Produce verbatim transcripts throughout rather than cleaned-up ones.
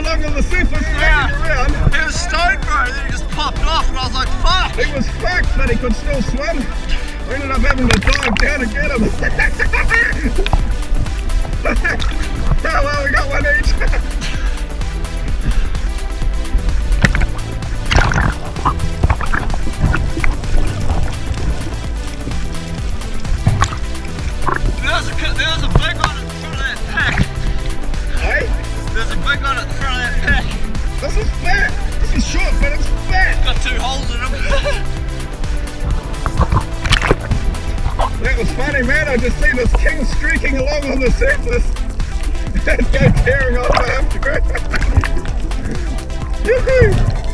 along on the surface, yeah. around. He was stoned, bro, and then he just popped off, and I was like, fuck! He was fucked, but he could still swim. We ended up having to dive down to get him. Oh well, we got one each. There's a, there's a big one at the front of that pack. Hey? There's a big one at the front of that pack. This is fat. This is short, but it's fat. Got two holes in him. That was funny, man. I just see this king streaking along on the surface and go tearing off after it. Yoo-hoo!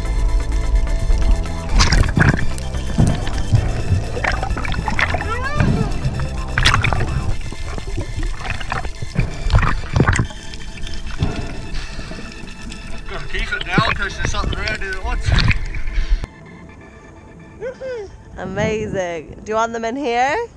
Gotta keep it now in case there's something around here that wants it. Amazing. Do you want them in here?